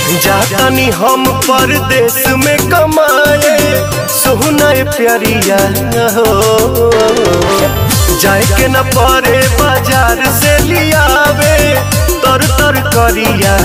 जातानी हम परदेश में कमाए सोहना प्यारिया हो जाए के न परे बाजार से लियावे तर तर करिया।